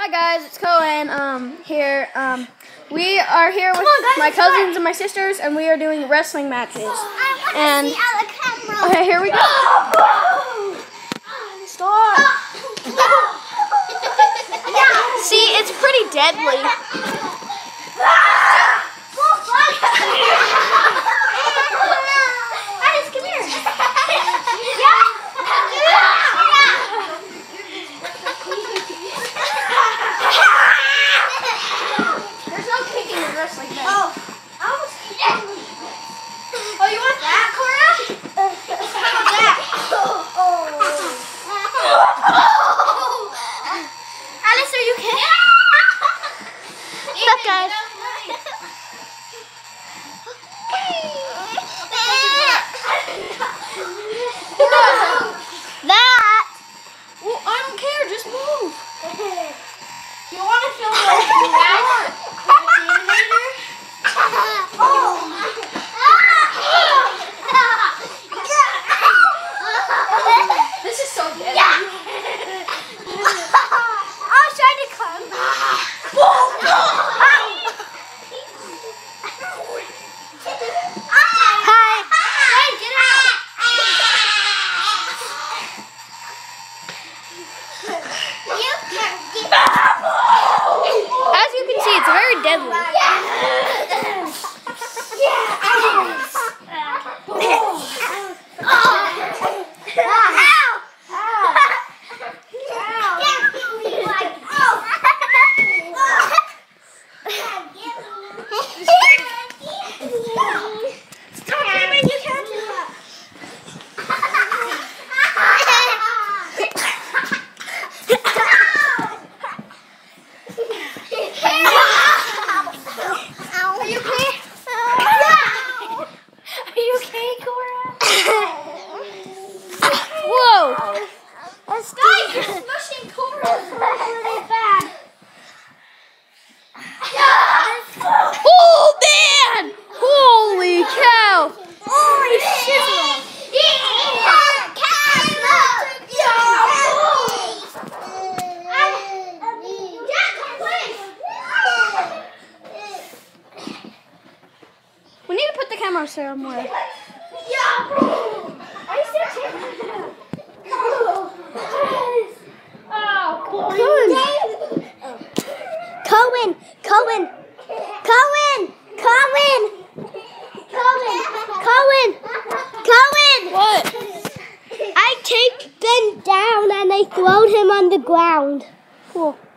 guys, it's Cohen here. We are here with my cousins and my sisters, and we are doing wrestling matches. And okay, here we go. Stop. See, it's pretty deadly. Alice, come here. There's no kicking in wrestling match. Oh, you want that, Cora? How about that? Alice, are you okay? What's up, guys? That? Well, I don't care. Just move. You want to film the animator? This is so dead. Yeah. I was trying to come. Hi. Hey, get out. As you can see, it's very deadly. Stop! You're smushing Cora! Really bad. Oh man! Holy cow! Holy shizzle! We need to put the camera somewhere. Cohen! What? I take Ben down and I throwed him on the ground. Cool.